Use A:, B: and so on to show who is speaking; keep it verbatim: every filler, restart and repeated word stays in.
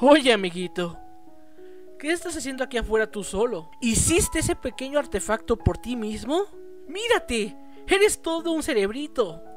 A: Oye, amiguito, ¿qué estás haciendo aquí afuera tú solo? ¿Hiciste ese pequeño artefacto por ti mismo? ¡Mírate! ¡Eres todo un cerebrito!